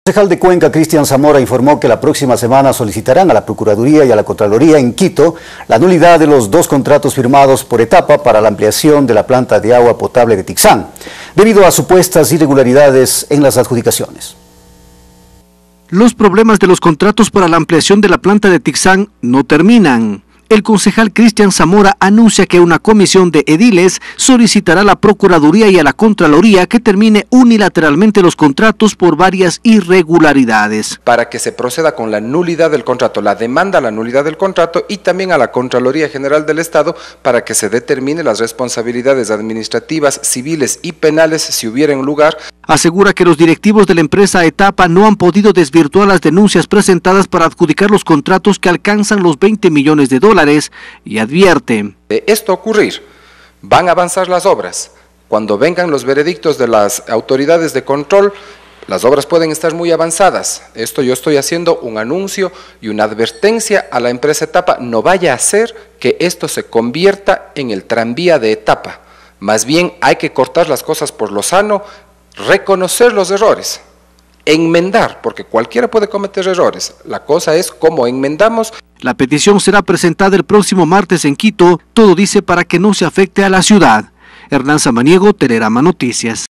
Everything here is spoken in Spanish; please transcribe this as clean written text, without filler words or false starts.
El concejal de Cuenca, Cristian Zamora, informó que la próxima semana solicitarán a la Procuraduría y a la Contraloría en Quito la nulidad de los 2 contratos firmados por etapa para la ampliación de la planta de agua potable de Tixán, debido a supuestas irregularidades en las adjudicaciones. Los problemas de los contratos para la ampliación de la planta de Tixán no terminan. El concejal Cristian Zamora anuncia que una comisión de ediles solicitará a la Procuraduría y a la Contraloría que termine unilateralmente los contratos por varias irregularidades. Para que se proceda con la nulidad del contrato, la demanda a la nulidad del contrato y también a la Contraloría General del Estado para que se determine las responsabilidades administrativas, civiles y penales si hubieran lugar. Asegura que los directivos de la empresa Etapa no han podido desvirtuar las denuncias presentadas para adjudicar los contratos que alcanzan los 20 millones de dólares y advierte: de esto ocurrir, van a avanzar las obras. Cuando vengan los veredictos de las autoridades de control, las obras pueden estar muy avanzadas. Yo estoy haciendo un anuncio y una advertencia a la empresa Etapa: no vaya a ser que esto se convierta en el tranvía de Etapa. Más bien hay que cortar las cosas por lo sano, reconocer los errores, enmendar, porque cualquiera puede cometer errores. La cosa es cómo enmendamos. La petición será presentada el próximo martes en Quito, todo dice para que no se afecte a la ciudad. Hernán Samaniego, Telerama Noticias.